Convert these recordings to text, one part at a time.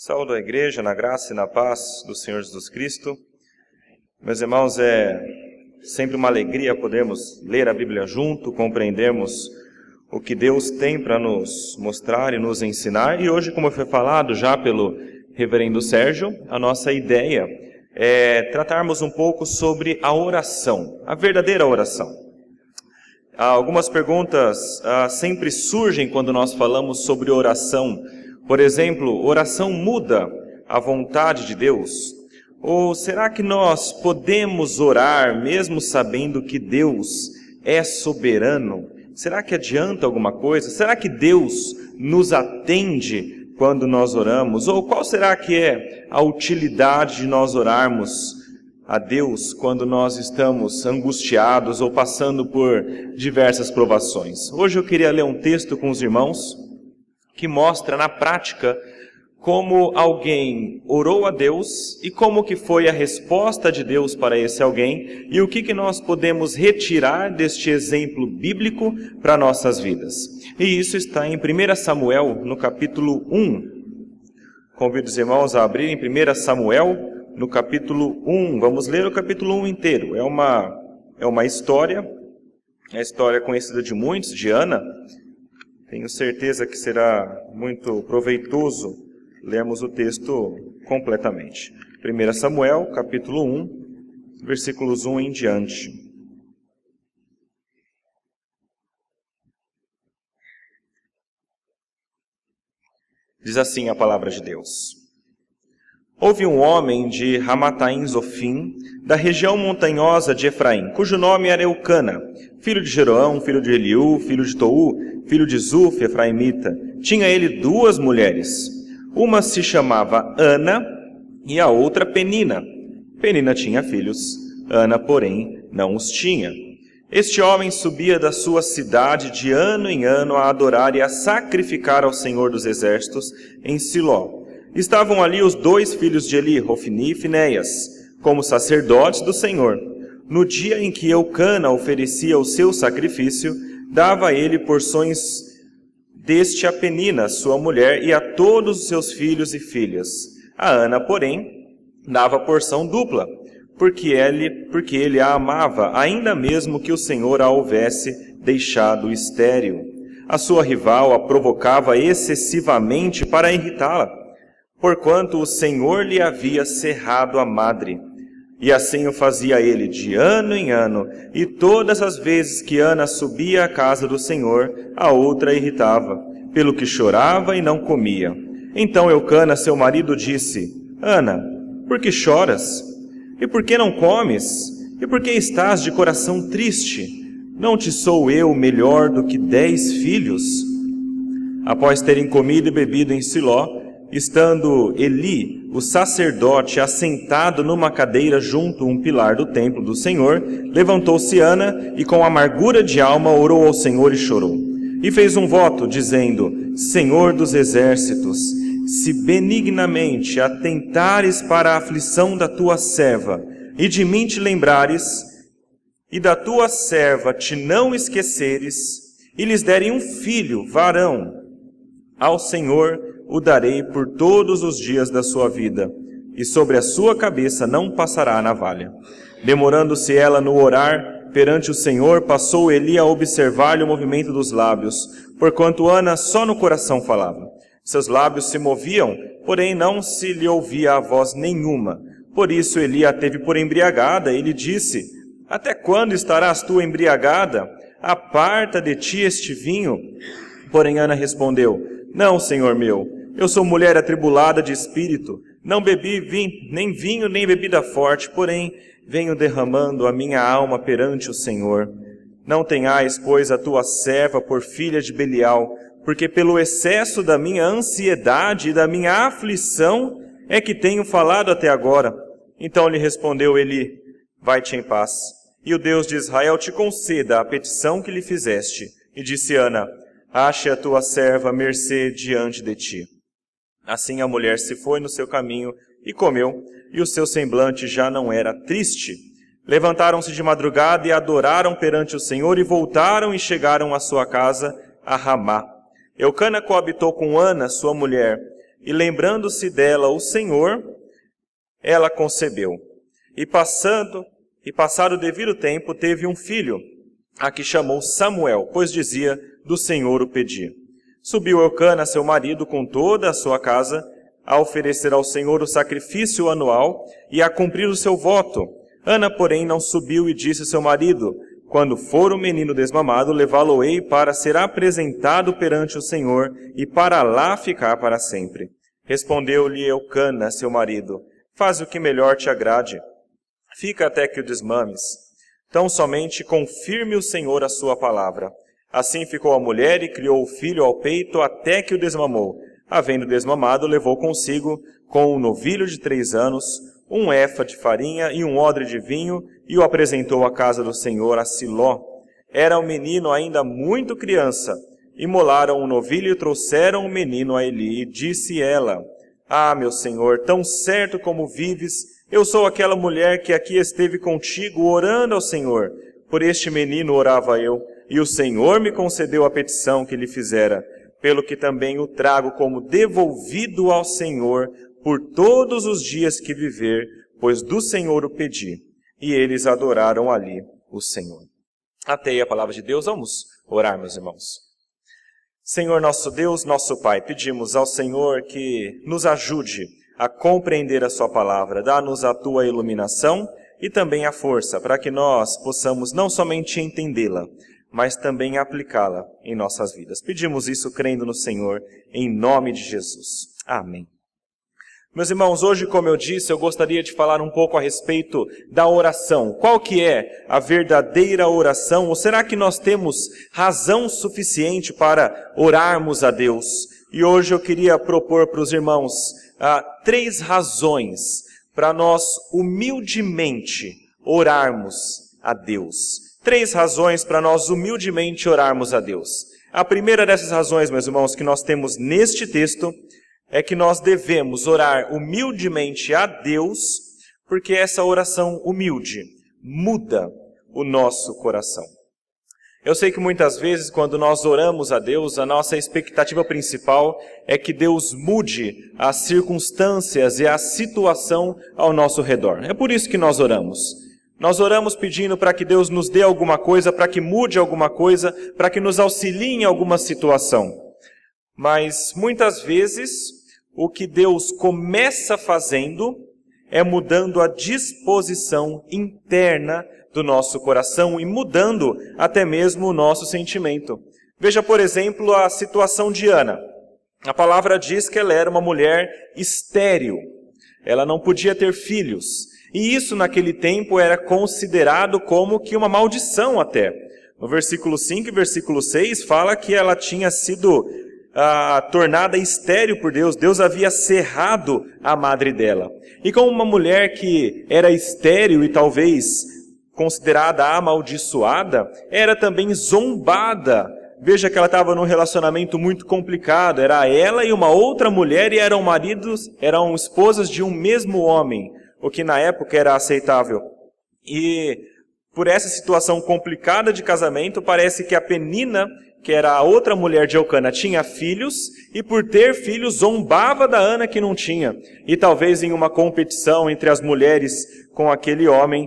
Saúdo a igreja na graça e na paz do Senhor Jesus Cristo. Meus irmãos, é sempre uma alegria podermos ler a Bíblia junto, compreendermos o que Deus tem para nos mostrar e nos ensinar. E hoje, como foi falado já pelo reverendo Sérgio, a nossa ideia é tratarmos um pouco sobre a oração, a verdadeira oração. Algumas perguntas sempre surgem quando nós falamos sobre oração. Por exemplo, oração muda a vontade de Deus? Ou será que nós podemos orar mesmo sabendo que Deus é soberano? Será que adianta alguma coisa? Será que Deus nos atende quando nós oramos? Ou qual será que é a utilidade de nós orarmos a Deus quando nós estamos angustiados ou passando por diversas provações? Hoje eu queria ler um texto com os irmãos que mostra na prática como alguém orou a Deus e como que foi a resposta de Deus para esse alguém e o que nós podemos retirar deste exemplo bíblico para nossas vidas. E isso está em 1 Samuel, no capítulo 1. Convido os irmãos a abrirem 1 Samuel, no capítulo 1. Vamos ler o capítulo 1 inteiro. É uma história, é a história conhecida de muitos, de Ana. Tenho certeza que será muito proveitoso lermos o texto completamente. 1 Samuel, capítulo 1, versículos 1 em diante. Diz assim a palavra de Deus. Houve um homem de Ramataim Zofim, da região montanhosa de Efraim, cujo nome era Eucana, filho de Jeroão, filho de Eliú, filho de Tou, filho de Zuf, efraimita. Tinha ele duas mulheres. Uma se chamava Ana e a outra Penina. Penina tinha filhos, Ana, porém, não os tinha. Este homem subia da sua cidade de ano em ano a adorar e a sacrificar ao Senhor dos Exércitos em Siló. Estavam ali os dois filhos de Eli, Hofni e Finéias, como sacerdotes do Senhor. No dia em que Eucana oferecia o seu sacrifício, dava a ele porções deste a Penina, sua mulher, e a todos os seus filhos e filhas. A Ana, porém, dava porção dupla, porque ele a amava, ainda mesmo que o Senhor a houvesse deixado estéril. A sua rival a provocava excessivamente para irritá-la, porquanto o Senhor lhe havia cerrado a madre. E assim o fazia ele de ano em ano, e todas as vezes que Ana subia à casa do Senhor, a outra irritava, pelo que chorava e não comia. Então Eucana, seu marido, disse: Ana, por que choras? E por que não comes? E por que estás de coração triste? Não te sou eu melhor do que 10 filhos? Após terem comido e bebido em Siló, estando Eli, o sacerdote, assentado numa cadeira junto a um pilar do templo do Senhor, levantou-se Ana e com amargura de alma orou ao Senhor e chorou. E fez um voto, dizendo: Senhor dos exércitos, se benignamente atentares para a aflição da tua serva, e de mim te lembrares, e da tua serva te não esqueceres, e lhes derem um filho, varão, ao Senhor o darei por todos os dias da sua vida, e sobre a sua cabeça não passará a navalha. Demorando-se ela no orar perante o Senhor, passou Eli a observar-lhe o movimento dos lábios, porquanto Ana só no coração falava. Seus lábios se moviam, porém não se lhe ouvia a voz nenhuma. Por isso Eli a teve por embriagada, e lhe disse: Até quando estarás tu embriagada? Aparta de ti este vinho. Porém Ana respondeu: Não, Senhor meu, eu sou mulher atribulada de espírito, não bebi nem vinho nem bebida forte, porém venho derramando a minha alma perante o Senhor. Não tenhais, pois, a tua serva por filha de Belial, porque pelo excesso da minha ansiedade e da minha aflição é que tenho falado até agora. Então lhe respondeu Eli: Vai-te em paz, e o Deus de Israel te conceda a petição que lhe fizeste. E disse Ana: Ache a tua serva mercê diante de ti. Assim a mulher se foi no seu caminho e comeu, e o seu semblante já não era triste. Levantaram-se de madrugada e adoraram perante o Senhor, e voltaram e chegaram à sua casa, a Ramá. Eucana coabitou com Ana, sua mulher, e lembrando-se dela o Senhor, ela concebeu. E passado o devido tempo, teve um filho, a que chamou Samuel, pois dizia, do Senhor o pedi. Subiu Eucana, seu marido, com toda a sua casa, a oferecer ao Senhor o sacrifício anual e a cumprir o seu voto. Ana, porém, não subiu e disse ao seu marido, quando for o menino desmamado, levá-lo-ei para ser apresentado perante o Senhor e para lá ficar para sempre. Respondeu-lhe Eucana, seu marido, faz o que melhor te agrade. Fica até que o desmames. Tão somente confirme o Senhor a sua palavra. Assim ficou a mulher e criou o filho ao peito até que o desmamou. Havendo desmamado, levou consigo, com um novilho de 3 anos, um efa de farinha e um odre de vinho, e o apresentou à casa do Senhor a Siló. Era o menino ainda muito criança. Imolaram o novilho e trouxeram o menino a Eli, e disse ela, ah, meu Senhor, tão certo como vives, eu sou aquela mulher que aqui esteve contigo, orando ao Senhor. Por este menino orava eu, e o Senhor me concedeu a petição que lhe fizera, pelo que também o trago como devolvido ao Senhor por todos os dias que viver, pois do Senhor o pedi. E eles adoraram ali o Senhor. Até aí a palavra de Deus. Vamos orar, meus irmãos. Senhor nosso Deus, nosso Pai, pedimos ao Senhor que nos ajude a compreender a sua palavra. Dá-nos a tua iluminação e também a força para que nós possamos não somente entendê-la, mas também aplicá-la em nossas vidas. Pedimos isso crendo no Senhor, em nome de Jesus. Amém. Meus irmãos, hoje, como eu disse, eu gostaria de falar um pouco a respeito da oração. Qual que é a verdadeira oração? Ou será que nós temos razão suficiente para orarmos a Deus? E hoje eu queria propor para os irmãos 3 razões para nós humildemente orarmos a Deus. 3 razões para nós humildemente orarmos a Deus. A primeira dessas razões, meus irmãos, que nós temos neste texto, é que nós devemos orar humildemente a Deus, porque essa oração humilde muda o nosso coração. Eu sei que muitas vezes, quando nós oramos a Deus, a nossa expectativa principal é que Deus mude as circunstâncias e a situação ao nosso redor. É por isso que nós oramos. Nós oramos pedindo para que Deus nos dê alguma coisa, para que mude alguma coisa, para que nos auxilie em alguma situação. Mas, muitas vezes, o que Deus começa fazendo é mudando a disposição interna do nosso coração e mudando até mesmo o nosso sentimento. Veja, por exemplo, a situação de Ana. A palavra diz que ela era uma mulher estéril. Ela não podia ter filhos. E isso naquele tempo era considerado como que uma maldição até. No versículo 5 e versículo 6 fala que ela tinha sido tornada estéril por Deus. Deus havia cerrado a madre dela. E como uma mulher que era estéril e talvez considerada amaldiçoada, era também zombada. Veja que ela estava num relacionamento muito complicado. Era ela e uma outra mulher e eram esposas de um mesmo homem, o que na época era aceitável. E por essa situação complicada de casamento, parece que a Penina, que era a outra mulher de Eucana, tinha filhos, e por ter filhos zombava da Ana que não tinha. E talvez em uma competição entre as mulheres com aquele homem,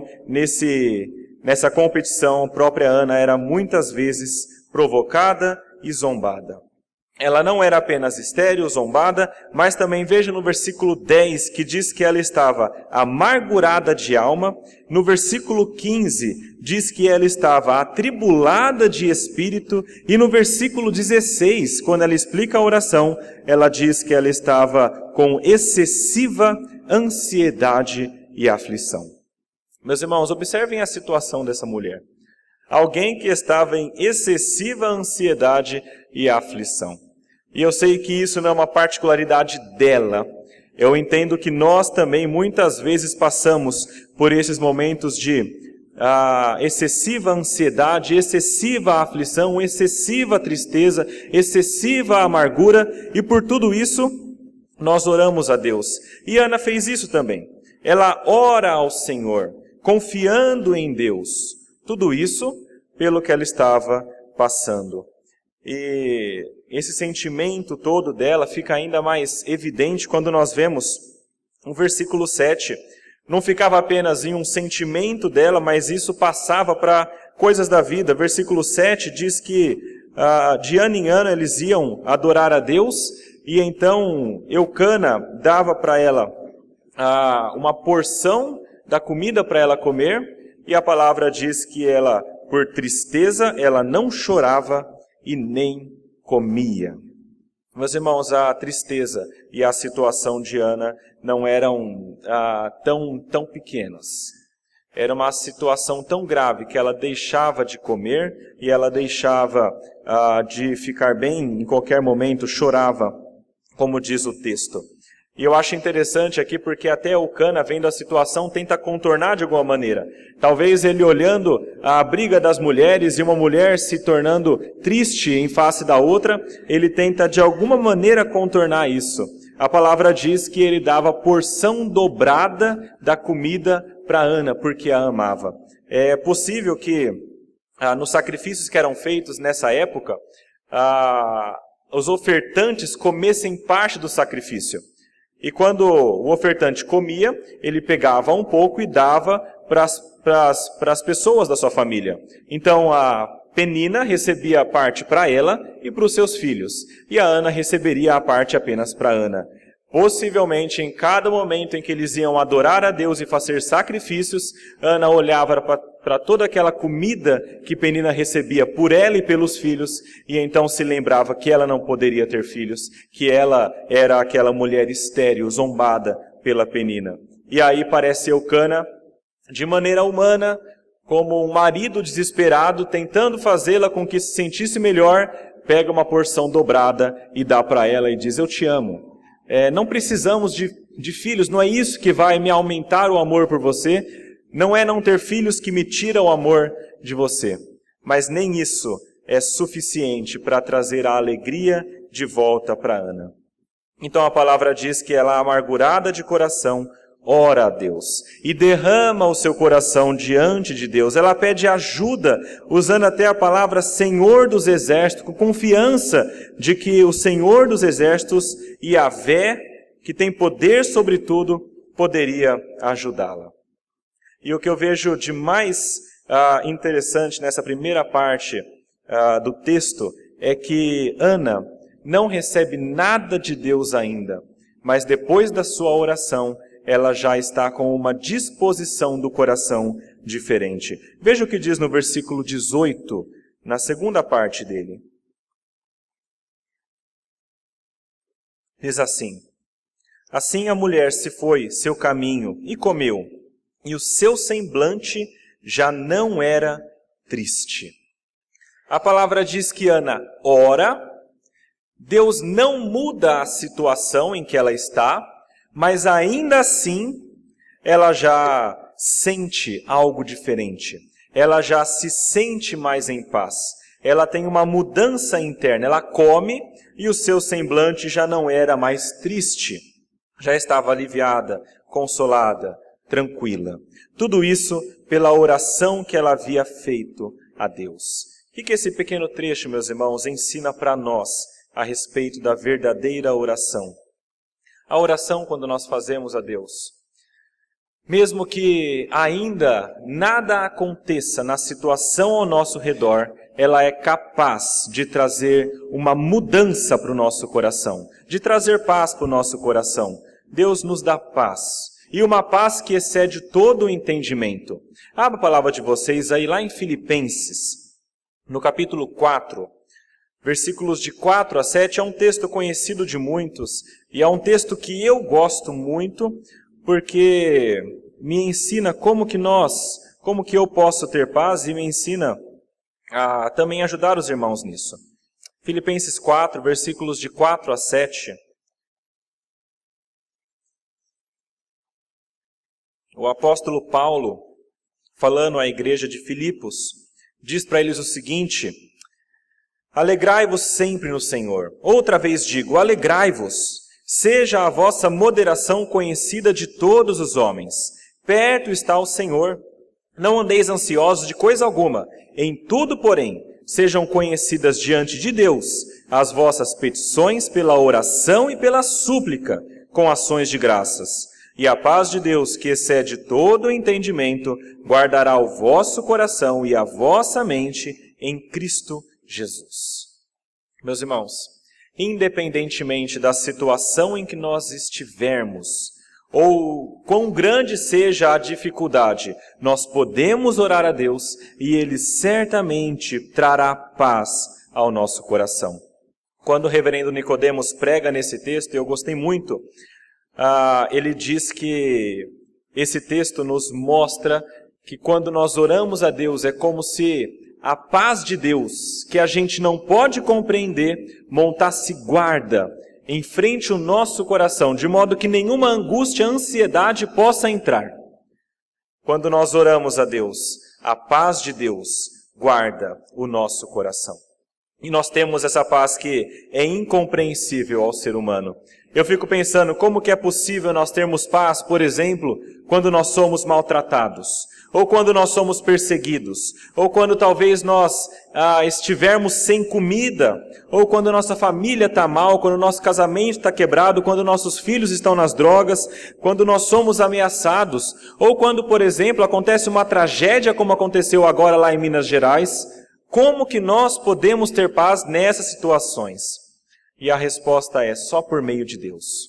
nessa competição, a própria Ana era muitas vezes provocada e zombada. Ela não era apenas estéril, zombada, mas também veja no versículo 10 que diz que ela estava amargurada de alma. No versículo 15 diz que ela estava atribulada de espírito. E no versículo 16, quando ela explica a oração, ela diz que ela estava com excessiva ansiedade e aflição. Meus irmãos, observem a situação dessa mulher. Alguém que estava em excessiva ansiedade e aflição. E eu sei que isso não é uma particularidade dela. Eu entendo que nós também muitas vezes passamos por esses momentos de excessiva ansiedade, excessiva aflição, excessiva tristeza, excessiva amargura, e por tudo isso nós oramos a Deus. E Ana fez isso também. Ela ora ao Senhor, confiando em Deus. Tudo isso pelo que ela estava passando. E esse sentimento todo dela fica ainda mais evidente quando nós vemos o versículo 7. Não ficava apenas em um sentimento dela, mas isso passava para coisas da vida. Versículo 7 diz que de ano em ano eles iam adorar a Deus, e então Eucana dava para ela uma porção da comida para ela comer, e a palavra diz que ela, por tristeza, ela não chorava e nem comia. Meus irmãos, a tristeza e a situação de Ana não eram tão pequenas. Era uma situação tão grave que ela deixava de comer e ela deixava de ficar bem, em qualquer momento chorava, como diz o texto. E eu acho interessante aqui porque até Eucana, vendo a situação, tenta contornar de alguma maneira. Talvez ele olhando a briga das mulheres e uma mulher se tornando triste em face da outra, ele tenta de alguma maneira contornar isso. A palavra diz que ele dava porção dobrada da comida para Ana, porque a amava. É possível que nos sacrifícios que eram feitos nessa época, os ofertantes comessem parte do sacrifício. E quando o ofertante comia, ele pegava um pouco e dava para as pessoas da sua família. Então a Penina recebia a parte para ela e para os seus filhos. E a Ana receberia a parte apenas para Ana. Possivelmente, em cada momento em que eles iam adorar a Deus e fazer sacrifícios, Ana olhava para toda aquela comida que Penina recebia por ela e pelos filhos, e então se lembrava que ela não poderia ter filhos, que ela era aquela mulher estéril, zombada pela Penina. E aí parece Eucana, de maneira humana, como um marido desesperado, tentando fazê-la com que se sentisse melhor, pega uma porção dobrada e dá para ela e diz: eu te amo. Não precisamos de filhos, não é isso que vai me aumentar o amor por você, não é não ter filhos que me tira o amor de você, mas nem isso é suficiente para trazer a alegria de volta para Ana. Então a palavra diz que ela, amargurada de coração, ora a Deus e derrama o seu coração diante de Deus. Ela pede ajuda, usando até a palavra Senhor dos Exércitos, com confiança de que o Senhor dos Exércitos, Yahvé, que tem poder sobre tudo, poderia ajudá-la. E o que eu vejo de mais interessante nessa primeira parte do texto é que Ana não recebe nada de Deus ainda, mas depois da sua oração, ela já está com uma disposição do coração diferente. Veja o que diz no versículo 18, na segunda parte dele. Diz assim: assim a mulher se foi seu caminho e comeu, e o seu semblante já não era triste. A palavra diz que Ana ora, Deus não muda a situação em que ela está, mas ainda assim, ela já sente algo diferente. Ela já se sente mais em paz. Ela tem uma mudança interna. Ela come e o seu semblante já não era mais triste. Já estava aliviada, consolada, tranquila. Tudo isso pela oração que ela havia feito a Deus. O que esse pequeno trecho, meus irmãos, ensina para nós a respeito da verdadeira oração? A oração, quando nós fazemos a Deus, mesmo que ainda nada aconteça na situação ao nosso redor, ela é capaz de trazer uma mudança para o nosso coração, de trazer paz para o nosso coração. Deus nos dá paz, e uma paz que excede todo o entendimento. Abra a palavra de vocês aí lá em Filipenses, no capítulo 4, versículos de 4 a 7, é um texto conhecido de muitos, e é um texto que eu gosto muito, porque me ensina como que eu posso ter paz, e me ensina a também ajudar os irmãos nisso. Filipenses 4, versículos de 4 a 7. O apóstolo Paulo, falando à igreja de Filipos, diz para eles o seguinte: alegrai-vos sempre no Senhor. Outra vez digo, alegrai-vos. Seja a vossa moderação conhecida de todos os homens. Perto está o Senhor. Não andeis ansiosos de coisa alguma. Em tudo, porém, sejam conhecidas diante de Deus as vossas petições pela oração e pela súplica, com ações de graças. E a paz de Deus, que excede todo o entendimento, guardará o vosso coração e a vossa mente em Cristo Jesus. Meus irmãos, independentemente da situação em que nós estivermos, ou quão grande seja a dificuldade, nós podemos orar a Deus e Ele certamente trará paz ao nosso coração. Quando o reverendo Nicodemos prega nesse texto, eu gostei muito, ele diz que esse texto nos mostra que quando nós oramos a Deus é como se a paz de Deus, que a gente não pode compreender, montasse guarda em frente ao nosso coração, de modo que nenhuma angústia, ansiedade possa entrar. Quando nós oramos a Deus, a paz de Deus guarda o nosso coração. E nós temos essa paz que é incompreensível ao ser humano. Eu fico pensando como que é possível nós termos paz, por exemplo, quando nós somos maltratados, ou quando nós somos perseguidos, ou quando talvez nós estivermos sem comida, ou quando nossa família está mal, quando nosso casamento está quebrado, quando nossos filhos estão nas drogas, quando nós somos ameaçados, ou quando, por exemplo, acontece uma tragédia como aconteceu agora lá em Minas Gerais. Como que nós podemos ter paz nessas situações? E a resposta é só por meio de Deus.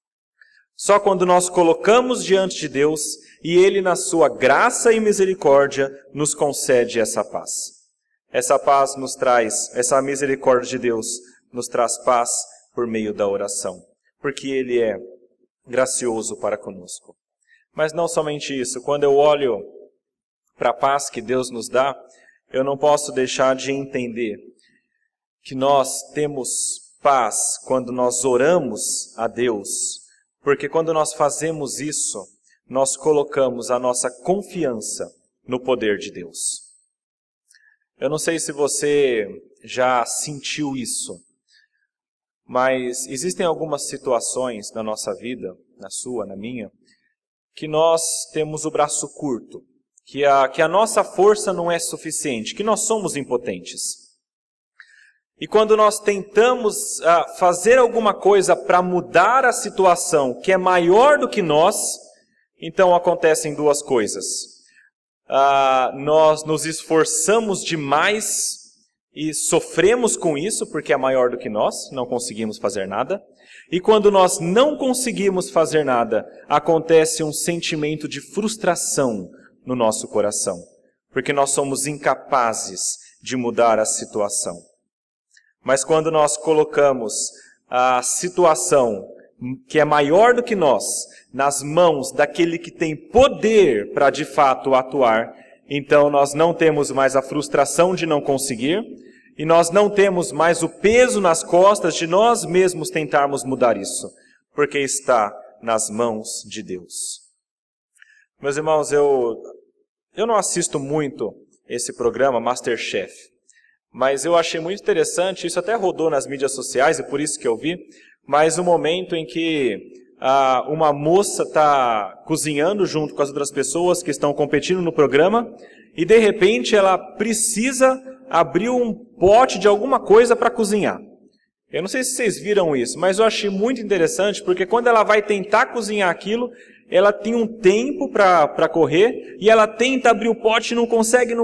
Só quando nós colocamos diante de Deus e Ele, na sua graça e misericórdia, nos concede essa paz. Essa paz nos traz, essa misericórdia de Deus nos traz paz por meio da oração, porque Ele é gracioso para conosco. Mas não somente isso, quando eu olho para a paz que Deus nos dá, eu não posso deixar de entender que nós temos paz quando nós oramos a Deus, porque quando nós fazemos isso, nós colocamos a nossa confiança no poder de Deus. Eu não sei se você já sentiu isso, mas existem algumas situações na nossa vida, na sua, na minha, que nós temos o braço curto, que a nossa força não é suficiente, que nós somos impotentes. E quando nós tentamos fazer alguma coisa para mudar a situação que é maior do que nós, então acontecem duas coisas. Nós nos esforçamos demais e sofremos com isso, porque é maior do que nós, não conseguimos fazer nada. E quando nós não conseguimos fazer nada, acontece um sentimento de frustração no nosso coração, porque nós somos incapazes de mudar a situação. Mas quando nós colocamos a situação que é maior do que nós nas mãos daquele que tem poder para de fato atuar, então nós não temos mais a frustração de não conseguir e nós não temos mais o peso nas costas de nós mesmos tentarmos mudar isso, porque está nas mãos de Deus. Meus irmãos, eu não assisto muito esse programa MasterChef, mas eu achei muito interessante, isso até rodou nas mídias sociais, e por isso que eu vi, mas o momento em que uma moça está cozinhando junto com as outras pessoas que estão competindo no programa, e de repente ela precisa abrir um pote de alguma coisa para cozinhar. Eu não sei se vocês viram isso, mas eu achei muito interessante, porque quando ela vai tentar cozinhar aquilo, ela tem um tempo para correr, e ela tenta abrir o pote e não consegue.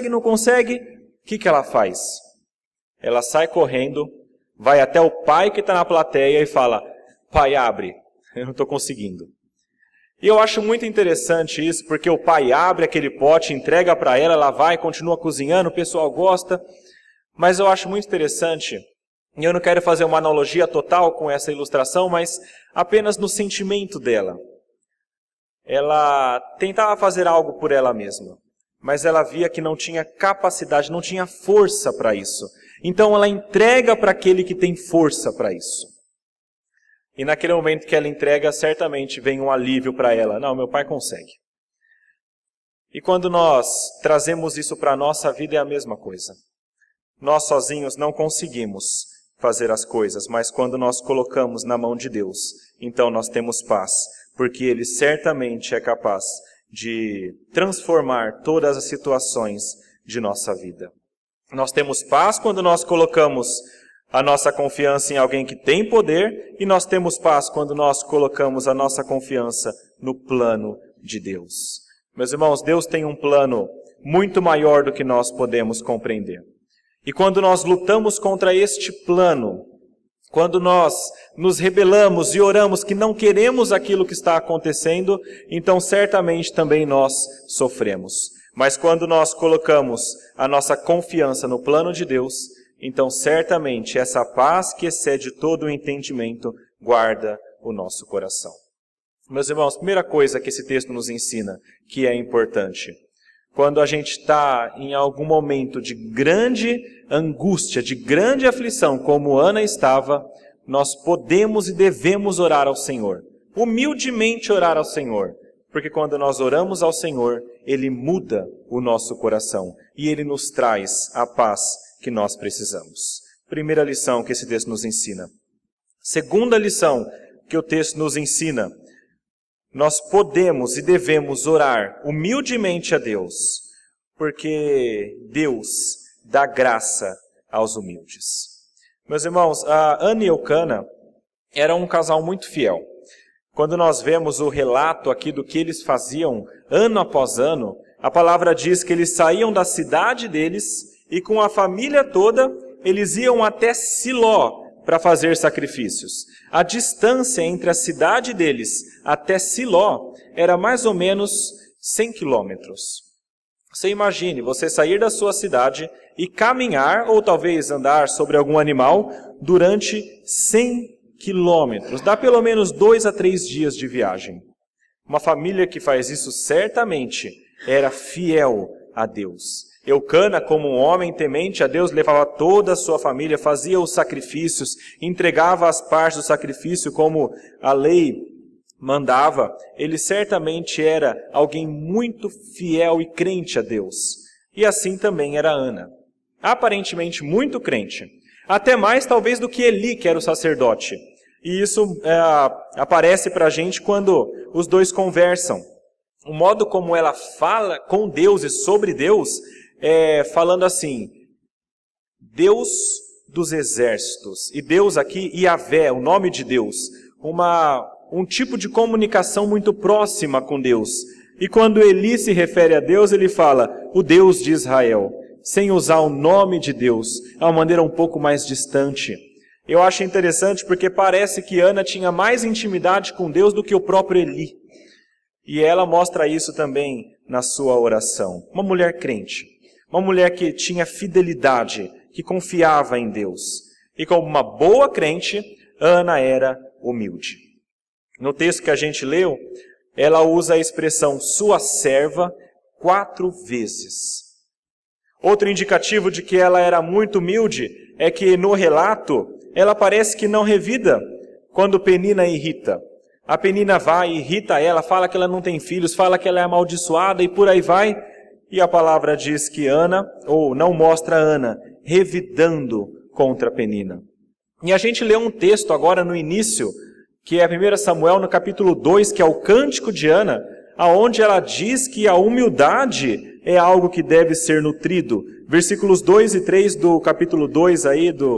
O que ela faz? Ela sai correndo, vai até o pai que está na plateia e fala: pai, abre, eu não estou conseguindo. E eu acho muito interessante isso, porque o pai abre aquele pote, entrega para ela vai, continua cozinhando, o pessoal gosta. Mas eu acho muito interessante, e eu não quero fazer uma analogia total com essa ilustração, mas apenas no sentimento dela. Ela tentava fazer algo por ela mesma, mas ela via que não tinha capacidade, não tinha força para isso. Então ela entrega para aquele que tem força para isso. E naquele momento que ela entrega, certamente vem um alívio para ela. Não, meu pai consegue. E quando nós trazemos isso para a nossa vida, é a mesma coisa. Nós sozinhos não conseguimos fazer as coisas, mas quando nós colocamos na mão de Deus, então nós temos paz, porque Ele certamente é capaz de transformar todas as situações de nossa vida. Nós temos paz quando nós colocamos a nossa confiança em alguém que tem poder, e nós temos paz quando nós colocamos a nossa confiança no plano de Deus. Meus irmãos, Deus tem um plano muito maior do que nós podemos compreender. E quando nós lutamos contra este plano, quando nós nos rebelamos e oramos que não queremos aquilo que está acontecendo, então certamente também nós sofremos. Mas quando nós colocamos a nossa confiança no plano de Deus, então certamente essa paz que excede todo o entendimento guarda o nosso coração. Meus irmãos, primeira coisa que esse texto nos ensina, que é importante, quando a gente está em algum momento de grande angústia, de grande aflição, como Ana estava, nós podemos e devemos orar ao Senhor. Humildemente orar ao Senhor. Porque quando nós oramos ao Senhor, Ele muda o nosso coração. E Ele nos traz a paz que nós precisamos. Primeira lição que esse texto nos ensina. Segunda lição que o texto nos ensina. Nós podemos e devemos orar humildemente a Deus, porque Deus dá graça aos humildes. Meus irmãos, a Ana e Eucana eram um casal muito fiel. Quando nós vemos o relato aqui do que eles faziam ano após ano, a palavra diz que eles saíam da cidade deles e com a família toda eles iam até Siló para fazer sacrifícios. A distância entre a cidade deles até Siló era mais ou menos 100 quilômetros. Você imagine, você sair da sua cidade e caminhar, ou talvez andar sobre algum animal, durante 100 quilômetros. Dá pelo menos 2 a 3 dias de viagem. Uma família que faz isso certamente era fiel a Deus. Eucana, como um homem temente a Deus, levava toda a sua família, fazia os sacrifícios, entregava as partes do sacrifício como a lei mandava. Ele certamente era alguém muito fiel e crente a Deus. E assim também era Ana. Aparentemente muito crente. Até mais talvez do que Eli, que era o sacerdote. E isso aparece para a gente quando os dois conversam. O modo como ela fala com Deus e sobre Deus falando assim, Deus dos exércitos, e Deus aqui, Yahvé, o nome de Deus, um tipo de comunicação muito próxima com Deus. E quando Eli se refere a Deus, ele fala, o Deus de Israel, sem usar o nome de Deus, é uma maneira um pouco mais distante. Eu acho interessante porque parece que Ana tinha mais intimidade com Deus do que o próprio Eli. E ela mostra isso também na sua oração. Uma mulher crente. Uma mulher que tinha fidelidade, que confiava em Deus. E como uma boa crente, Ana era humilde. No texto que a gente leu, ela usa a expressão sua serva 4 vezes. Outro indicativo de que ela era muito humilde é que no relato, ela parece que não revida quando Penina irrita. A Penina vai e irrita ela, fala que ela não tem filhos, fala que ela é amaldiçoada e por aí vai. E a palavra diz que Ana, ou não mostra Ana, revidando contra Penina. E a gente lê um texto agora no início, que é 1 Samuel no capítulo 2, que é o Cântico de Ana, aonde ela diz que a humildade é algo que deve ser nutrido. Versículos 2 e 3 do capítulo 2 aí de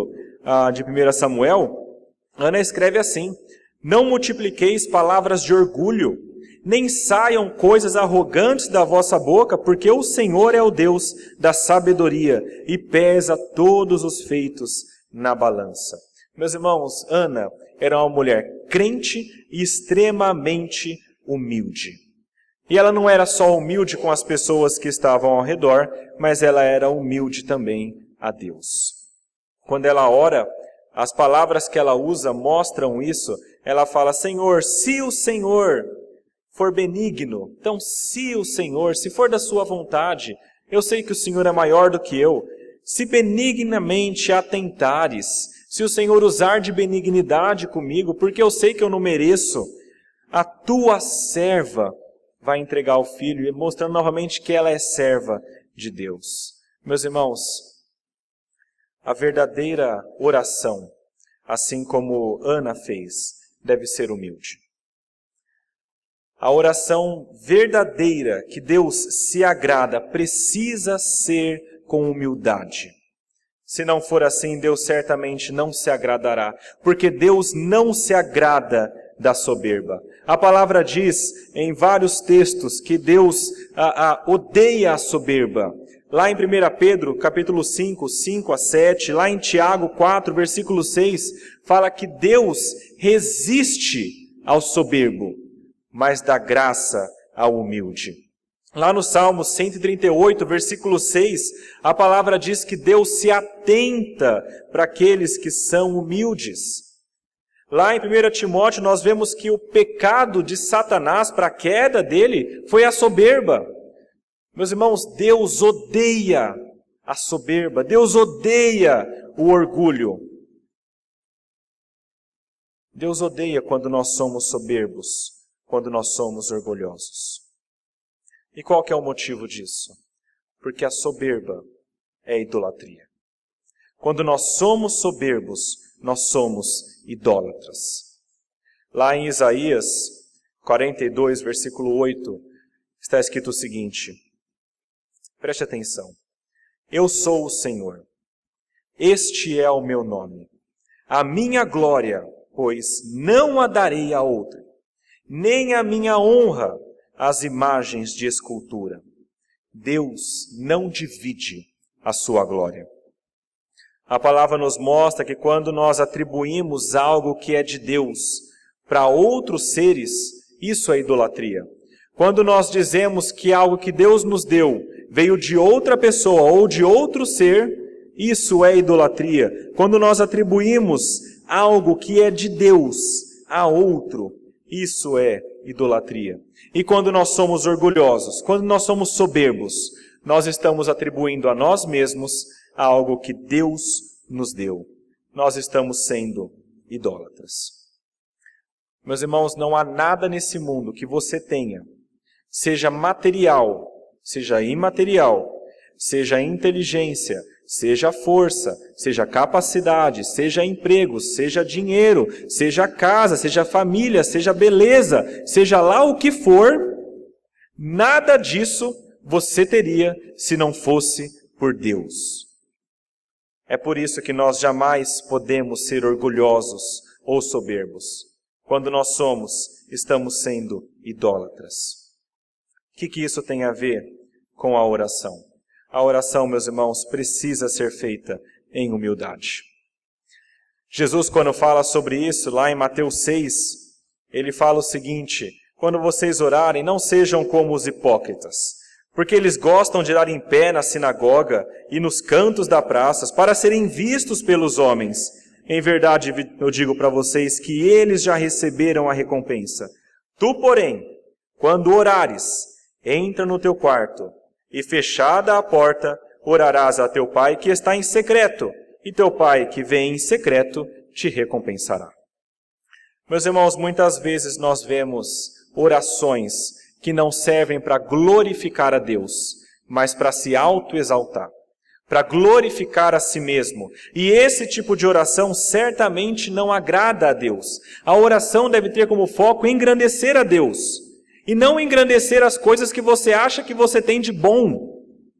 1 Samuel, Ana escreve assim, não multipliqueis palavras de orgulho, nem saiam coisas arrogantes da vossa boca, porque o Senhor é o Deus da sabedoria e pesa todos os feitos na balança. Meus irmãos, Ana era uma mulher crente e extremamente humilde. E ela não era só humilde com as pessoas que estavam ao redor, mas ela era humilde também a Deus. Quando ela ora, as palavras que ela usa mostram isso. Ela fala, Senhor, se o Senhor for benigno, então se o Senhor, se for da sua vontade, eu sei que o Senhor é maior do que eu, se benignamente atentares, se o Senhor usar de benignidade comigo, porque eu sei que eu não mereço, a tua serva vai entregar o filho, mostrando novamente que ela é serva de Deus. Meus irmãos, a verdadeira oração, assim como Ana fez, deve ser humilde. A oração verdadeira que Deus se agrada precisa ser com humildade. Se não for assim, Deus certamente não se agradará, porque Deus não se agrada da soberba. A palavra diz em vários textos que Deus odeia a soberba. Lá em 1 Pedro, capítulo 5, 5 a 7, lá em Tiago 4, versículo 6, fala que Deus resiste ao soberbo, mas dá graça ao humilde. Lá no Salmo 138, versículo 6, a palavra diz que Deus se atenta para aqueles que são humildes. Lá em 1 Timóteo nós vemos que o pecado de Satanás para a queda dele foi a soberba. Meus irmãos, Deus odeia a soberba, Deus odeia o orgulho. Deus odeia quando nós somos soberbos, quando nós somos orgulhosos. E qual que é o motivo disso? Porque a soberba é idolatria. Quando nós somos soberbos, nós somos idólatras. Lá em Isaías 42, versículo 8, está escrito o seguinte, preste atenção. Eu sou o Senhor, este é o meu nome. A minha glória, pois, não a darei a outra, nem a minha honra às imagens de escultura. Deus não divide a sua glória. A palavra nos mostra que quando nós atribuímos algo que é de Deus para outros seres, isso é idolatria. Quando nós dizemos que algo que Deus nos deu veio de outra pessoa ou de outro ser, isso é idolatria. Quando nós atribuímos algo que é de Deus a outro, isso é idolatria. E quando nós somos orgulhosos, quando nós somos soberbos, nós estamos atribuindo a nós mesmos algo que Deus nos deu. Nós estamos sendo idólatras. Meus irmãos, não há nada nesse mundo que você tenha, seja material, seja imaterial, seja inteligência, seja força, seja capacidade, seja emprego, seja dinheiro, seja casa, seja família, seja beleza, seja lá o que for, nada disso você teria se não fosse por Deus. É por isso que nós jamais podemos ser orgulhosos ou soberbos. Quando nós estamos sendo idólatras. O que isso tem a ver com a oração? A oração, meus irmãos, precisa ser feita em humildade. Jesus, quando fala sobre isso, lá em Mateus 6, ele fala o seguinte, quando vocês orarem, não sejam como os hipócritas, porque eles gostam de orar em pé na sinagoga e nos cantos da praça, para serem vistos pelos homens. Em verdade, eu digo para vocês que eles já receberam a recompensa. Tu, porém, quando orares, entra no teu quarto, e fechada a porta, orarás a teu Pai que está em secreto, e teu Pai que vem em secreto te recompensará. Meus irmãos, muitas vezes nós vemos orações que não servem para glorificar a Deus, mas para se autoexaltar, para glorificar a si mesmo. E esse tipo de oração certamente não agrada a Deus. A oração deve ter como foco engrandecer a Deus, e não engrandecer as coisas que você acha que você tem de bom.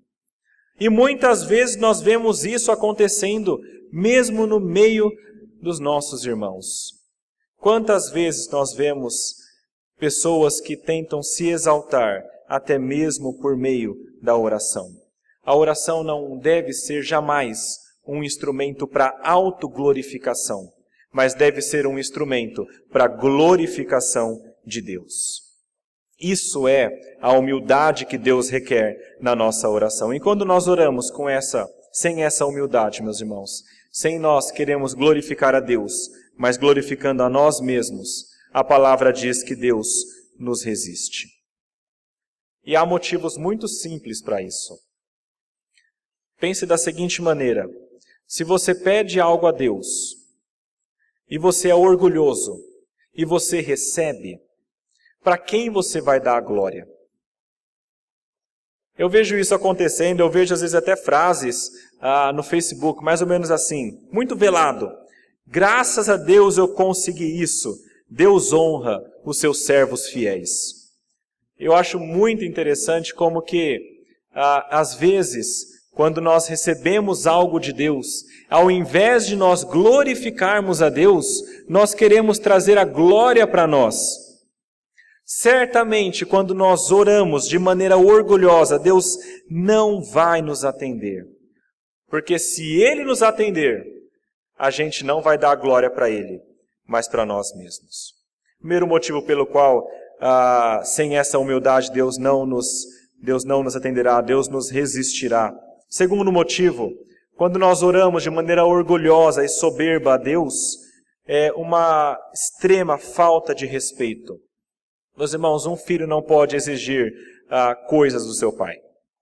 E muitas vezes nós vemos isso acontecendo mesmo no meio dos nossos irmãos. Quantas vezes nós vemos pessoas que tentam se exaltar até mesmo por meio da oração? A oração não deve ser jamais um instrumento para autoglorificação, mas deve ser um instrumento para glorificação de Deus. Isso é a humildade que Deus requer na nossa oração. E quando nós oramos sem essa humildade, meus irmãos, sem nós queremos glorificar a Deus, mas glorificando a nós mesmos, a palavra diz que Deus nos resiste. E há motivos muito simples para isso. Pense da seguinte maneira, se você pede algo a Deus, e você é orgulhoso, e você recebe, para quem você vai dar a glória? Eu vejo isso acontecendo, eu vejo às vezes até frases no Facebook, mais ou menos assim, muito velado. Graças a Deus eu consegui isso. Deus honra os seus servos fiéis. Eu acho muito interessante como que, às vezes, quando nós recebemos algo de Deus, ao invés de nós glorificarmos a Deus, nós queremos trazer a glória para nós. Certamente, quando nós oramos de maneira orgulhosa, Deus não vai nos atender. Porque se Ele nos atender, a gente não vai dar a glória para Ele, mas para nós mesmos. Primeiro motivo pelo qual, sem essa humildade, Deus não nos atenderá, Deus nos resistirá. Segundo motivo, quando nós oramos de maneira orgulhosa e soberba a Deus, é uma extrema falta de respeito. Meus irmãos, um filho não pode exigir coisas do seu pai.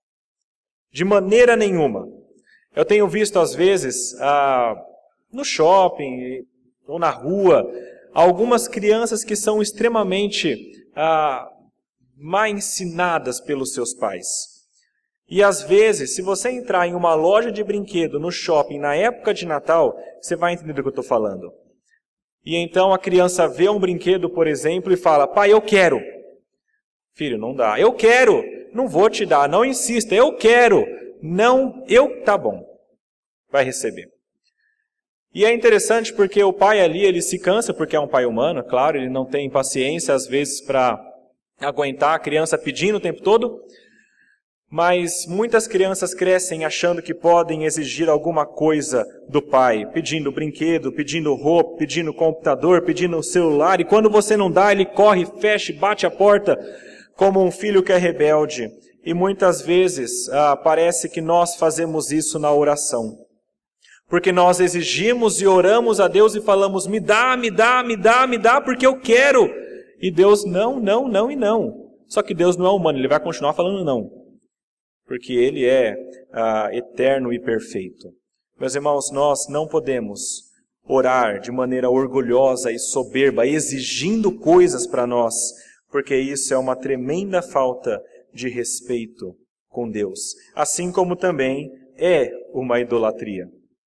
De maneira nenhuma. Eu tenho visto às vezes, no shopping ou na rua, algumas crianças que são extremamente mal ensinadas pelos seus pais. E às vezes, se você entrar em uma loja de brinquedo no shopping na época de Natal, você vai entender do que eu estou falando. E então a criança vê um brinquedo, por exemplo, e fala: pai, eu quero. Filho, não dá. Eu quero. Não vou te dar. Não insista. Eu quero. Não, tá bom. Vai receber. E é interessante porque o pai ali, ele se cansa, porque é um pai humano, claro, ele não tem paciência às vezes para aguentar a criança pedindo o tempo todo. Mas muitas crianças crescem achando que podem exigir alguma coisa do pai, pedindo brinquedo, pedindo roupa, pedindo computador, pedindo celular, e quando você não dá, ele corre, fecha, bate a porta, como um filho que é rebelde. E muitas vezes parece que nós fazemos isso na oração. Porque nós exigimos e oramos a Deus e falamos: me dá, me dá, me dá, me dá, porque eu quero. E Deus não, não, não e não. Só que Deus não é humano, Ele vai continuar falando não. Porque Ele é eterno e perfeito. Meus irmãos, nós não podemos orar de maneira orgulhosa e soberba, exigindo coisas para nós, porque isso é uma tremenda falta de respeito com Deus. Assim como também é uma idolatria.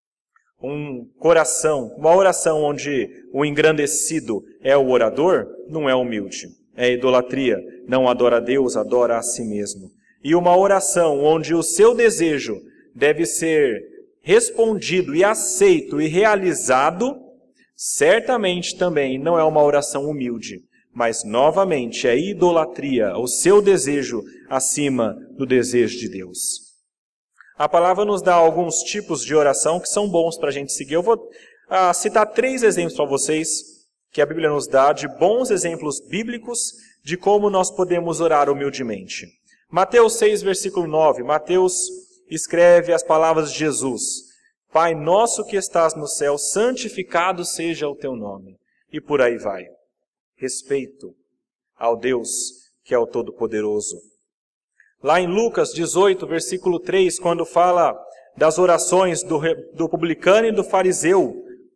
Uma oração onde o engrandecido é o orador, não é humilde. É idolatria, não adora a Deus, adora a si mesmo. E uma oração onde o seu desejo deve ser respondido e aceito e realizado, certamente também não é uma oração humilde, mas novamente é idolatria, o seu desejo acima do desejo de Deus. A palavra nos dá alguns tipos de oração que são bons para a gente seguir. Eu vou citar 3 exemplos para vocês que a Bíblia nos dá, de bons exemplos bíblicos de como nós podemos orar humildemente. Mateus 6, versículo 9. Mateus escreve as palavras de Jesus: Pai nosso que estás no céu, santificado seja o teu nome. E por aí vai. Respeito ao Deus que é o Todo-Poderoso. Lá em Lucas 18, versículo 3, quando fala das orações do publicano e do fariseu,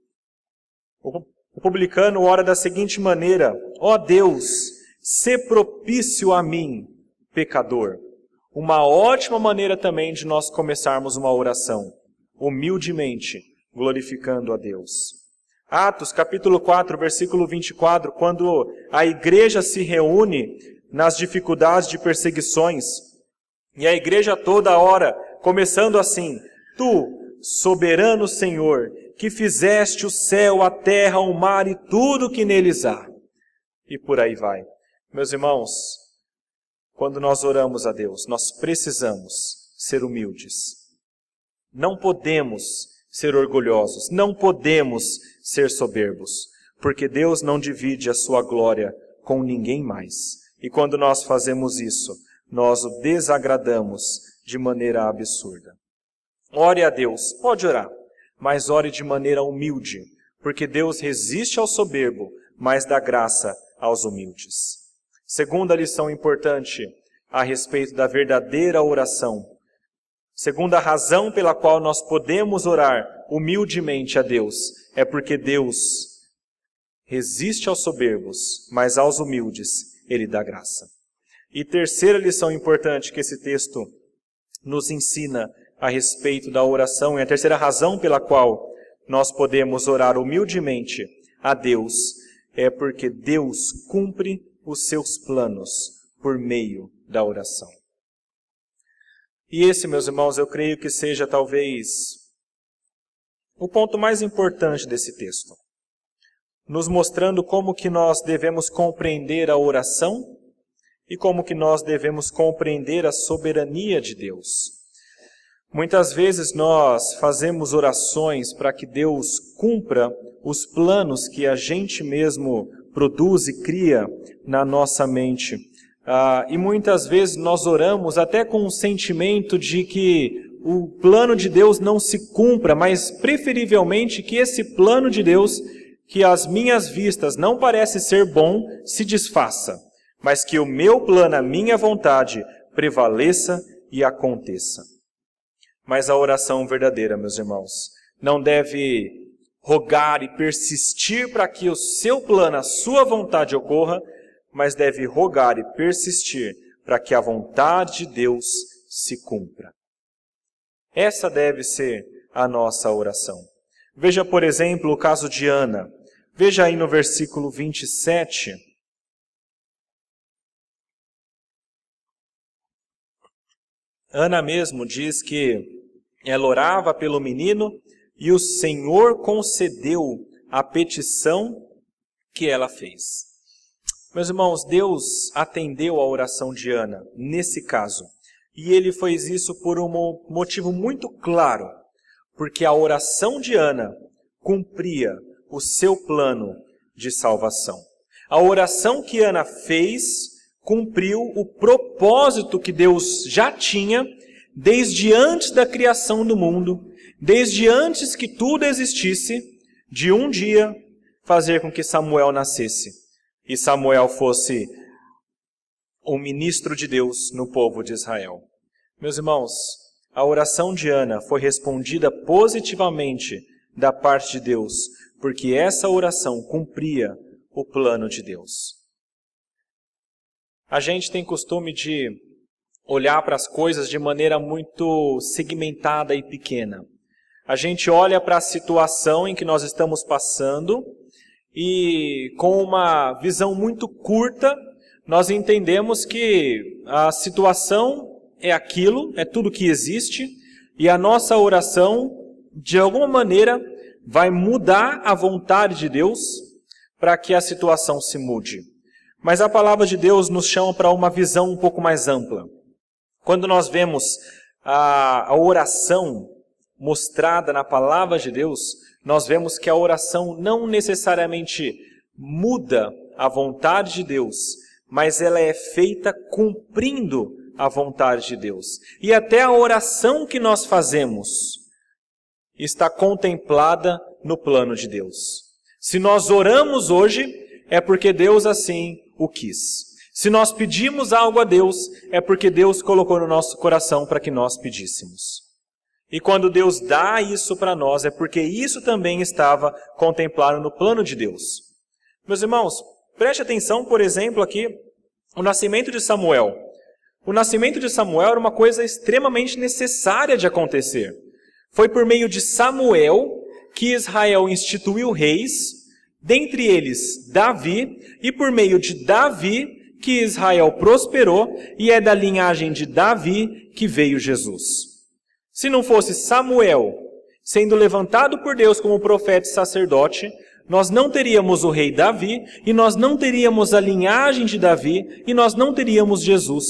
o publicano ora da seguinte maneira: ó Deus, sê propício a mim, pecador. Uma ótima maneira também de nós começarmos uma oração, humildemente, glorificando a Deus. Atos, capítulo 4, versículo 24, quando a igreja se reúne nas dificuldades de perseguições, e a igreja toda ora, começando assim: Tu, soberano Senhor, que fizeste o céu, a terra, o mar e tudo que neles há. E por aí vai. Meus irmãos, quando nós oramos a Deus, nós precisamos ser humildes. Não podemos ser orgulhosos, não podemos ser soberbos, porque Deus não divide a sua glória com ninguém mais. E quando nós fazemos isso, nós o desagradamos de maneira absurda. Ore a Deus, pode orar, mas ore de maneira humilde, porque Deus resiste ao soberbo, mas dá graça aos humildes. Segunda lição importante a respeito da verdadeira oração. Segunda razão pela qual nós podemos orar humildemente a Deus é porque Deus resiste aos soberbos, mas aos humildes Ele dá graça. E terceira lição importante que esse texto nos ensina a respeito da oração, e a terceira razão pela qual nós podemos orar humildemente a Deus, é porque Deus cumpre os seus planos por meio da oração. E esse, meus irmãos, eu creio que seja talvez o ponto mais importante desse texto, nos mostrando como que nós devemos compreender a oração e como que nós devemos compreender a soberania de Deus. Muitas vezes nós fazemos orações para que Deus cumpra os planos que a gente mesmo produz e cria na nossa mente. E muitas vezes nós oramos até com um sentimento de que o plano de Deus não se cumpra, mas preferivelmente que esse plano de Deus, que às minhas vistas não parece ser bom, se desfaça, mas que o meu plano, a minha vontade, prevaleça e aconteça. Mas a oração verdadeira, meus irmãos, não deve rogar e persistir para que o seu plano, a sua vontade ocorra, mas deve rogar e persistir para que a vontade de Deus se cumpra. Essa deve ser a nossa oração. Veja, por exemplo, o caso de Ana. Veja aí no versículo 27. Ana mesmo diz que ela orava pelo menino e o Senhor concedeu a petição que ela fez. Meus irmãos, Deus atendeu a oração de Ana nesse caso. E Ele fez isso por um motivo muito claro. Porque a oração de Ana cumpria o seu plano de salvação. A oração que Ana fez cumpriu o propósito que Deus já tinha desde antes da criação do mundo, desde antes que tudo existisse, de um dia fazer com que Samuel nascesse e Samuel fosse o ministro de Deus no povo de Israel. Meus irmãos, a oração de Ana foi respondida positivamente da parte de Deus, porque essa oração cumpria o plano de Deus. A gente tem costume de olhar para as coisas de maneira muito segmentada e pequena. A gente olha para a situação em que nós estamos passando e com uma visão muito curta, nós entendemos que a situação é aquilo, é tudo que existe, e a nossa oração, de alguma maneira, vai mudar a vontade de Deus para que a situação se mude. Mas a palavra de Deus nos chama para uma visão um pouco mais ampla. Quando nós vemos a oração mostrada na palavra de Deus, nós vemos que a oração não necessariamente muda a vontade de Deus, mas ela é feita cumprindo a vontade de Deus. E até a oração que nós fazemos está contemplada no plano de Deus. Se nós oramos hoje, é porque Deus assim o quis. Se nós pedimos algo a Deus, é porque Deus colocou no nosso coração para que nós pedíssemos. E quando Deus dá isso para nós, é porque isso também estava contemplado no plano de Deus. Meus irmãos, preste atenção, por exemplo, aqui, o nascimento de Samuel. O nascimento de Samuel era uma coisa extremamente necessária de acontecer. Foi por meio de Samuel que Israel instituiu reis, dentre eles Davi, e por meio de Davi que Israel prosperou, e é da linhagem de Davi que veio Jesus. Se não fosse Samuel sendo levantado por Deus como profeta e sacerdote, nós não teríamos o rei Davi, e nós não teríamos a linhagem de Davi, e nós não teríamos Jesus.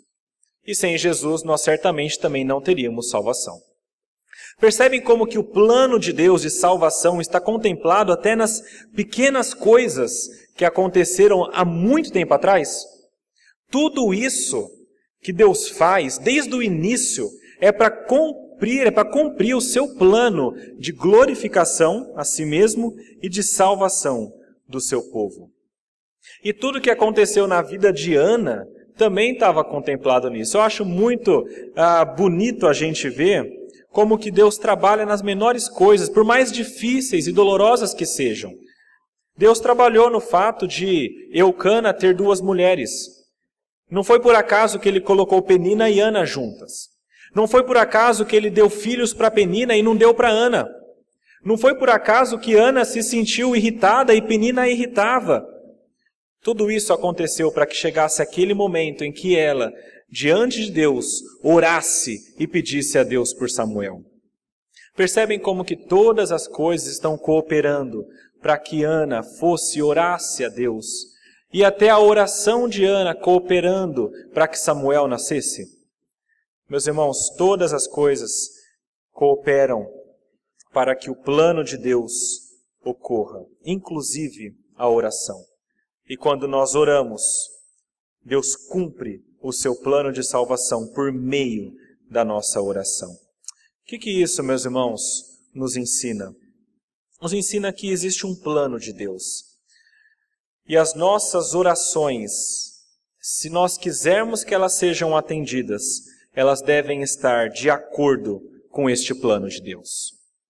E sem Jesus, nós certamente também não teríamos salvação. Percebem como que o plano de Deus de salvação está contemplado até nas pequenas coisas que aconteceram há muito tempo atrás? Tudo isso que Deus faz desde o início é para cumprir o seu plano de glorificação a si mesmo e de salvação do seu povo. E tudo que aconteceu na vida de Ana também estava contemplado nisso. Eu acho muito bonito a gente ver como que Deus trabalha nas menores coisas, por mais difíceis e dolorosas que sejam. Deus trabalhou no fato de Eucana ter duas mulheres. Não foi por acaso que ele colocou Penina e Ana juntas. Não foi por acaso que ele deu filhos para Penina e não deu para Ana. Não foi por acaso que Ana se sentiu irritada e Penina a irritava. Tudo isso aconteceu para que chegasse aquele momento em que ela, diante de Deus, orasse e pedisse a Deus por Samuel. Percebem como que todas as coisas estão cooperando para que Ana fosse e orasse a Deus, e até a oração de Ana cooperando para que Samuel nascesse? Meus irmãos, todas as coisas cooperam para que o plano de Deus ocorra, inclusive a oração. E quando nós oramos, Deus cumpre o seu plano de salvação por meio da nossa oração. O que isso, meus irmãos, nos ensina? Nos ensina que existe um plano de Deus. E as nossas orações, se nós quisermos que elas sejam atendidas, elas devem estar de acordo com este plano de Deus.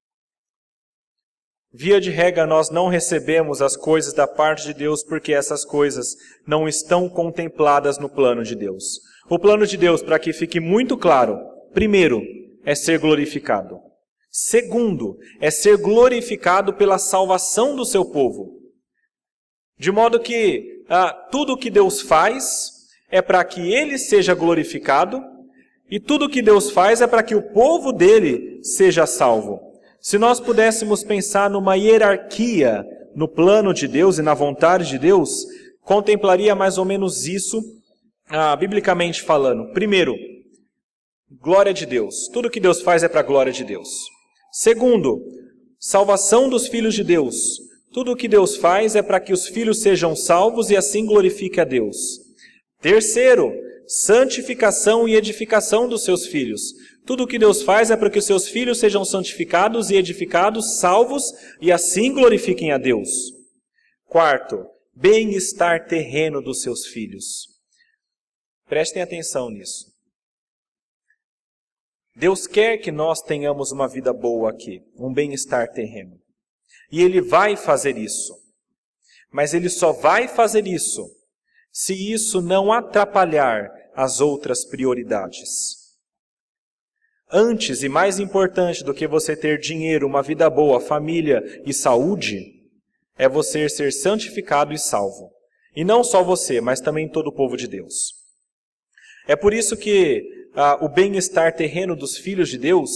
Via de regra, nós não recebemos as coisas da parte de Deus porque essas coisas não estão contempladas no plano de Deus. O plano de Deus, para que fique muito claro, primeiro, é ser glorificado. Segundo, é ser glorificado pela salvação do seu povo. De modo que tudo o que Deus faz é para que Ele seja glorificado, e tudo o que Deus faz é para que o povo dele seja salvo. Se nós pudéssemos pensar numa hierarquia no plano de Deus e na vontade de Deus, contemplaria mais ou menos isso, biblicamente falando. Primeiro, glória de Deus. Tudo que Deus faz é para a glória de Deus. Segundo, salvação dos filhos de Deus. Tudo o que Deus faz é para que os filhos sejam salvos e assim glorifique a Deus. Terceiro, santificação e edificação dos seus filhos. Tudo o que Deus faz é para que os seus filhos sejam santificados e edificados, salvos, e assim glorifiquem a Deus. Quarto, bem-estar terreno dos seus filhos. Prestem atenção nisso. Deus quer que nós tenhamos uma vida boa aqui, um bem-estar terreno. E Ele vai fazer isso. Mas Ele só vai fazer isso se isso não atrapalhar as outras prioridades. Antes e mais importante do que você ter dinheiro, uma vida boa, família e saúde, é você ser santificado e salvo. E não só você, mas também todo o povo de Deus. É por isso que o bem-estar terreno dos filhos de Deus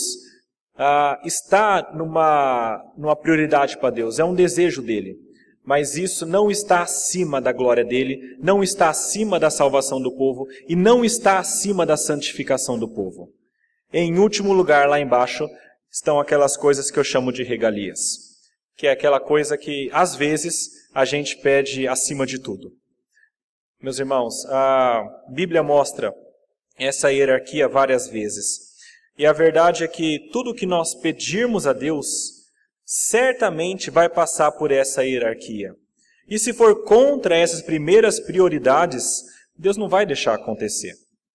está numa prioridade para Deus, é um desejo dele. Mas isso não está acima da glória dele, não está acima da salvação do povo e não está acima da santificação do povo. Em último lugar, lá embaixo, estão aquelas coisas que eu chamo de regalias, que é aquela coisa que, às vezes, a gente pede acima de tudo. Meus irmãos, a Bíblia mostra essa hierarquia várias vezes. E a verdade é que tudo que nós pedirmos a Deus, certamente vai passar por essa hierarquia. E se for contra essas primeiras prioridades, Deus não vai deixar acontecer.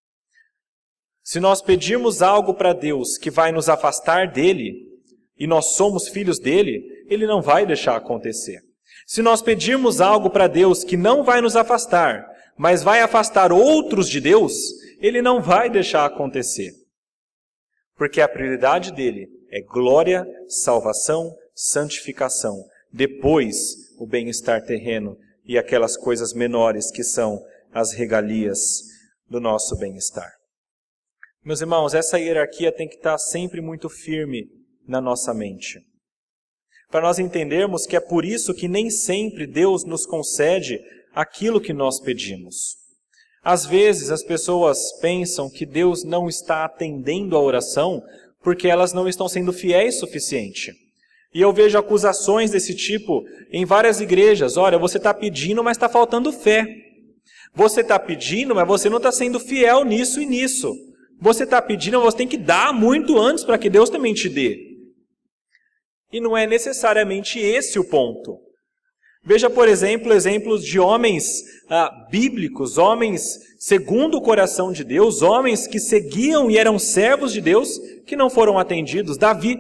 Se nós pedirmos algo para Deus que vai nos afastar dele, e nós somos filhos dele, Ele não vai deixar acontecer. Se nós pedirmos algo para Deus que não vai nos afastar, mas vai afastar outros de Deus, Ele não vai deixar acontecer. Porque a prioridade dele é glória, salvação, santificação. Depois, o bem-estar terreno e aquelas coisas menores que são as regalias do nosso bem-estar. Meus irmãos, essa hierarquia tem que estar sempre muito firme na nossa mente. Para nós entendermos que é por isso que nem sempre Deus nos concede aquilo que nós pedimos. Às vezes as pessoas pensam que Deus não está atendendo a oração porque elas não estão sendo fiéis o suficiente. E eu vejo acusações desse tipo em várias igrejas. Olha, você está pedindo, mas está faltando fé. Você está pedindo, mas você não está sendo fiel nisso e nisso. Você está pedindo, mas você tem que dar muito antes para que Deus também te dê. E não é necessariamente esse o ponto. Veja, por exemplo, exemplos de homens bíblicos, homens segundo o coração de Deus, homens que seguiam e eram servos de Deus, que não foram atendidos.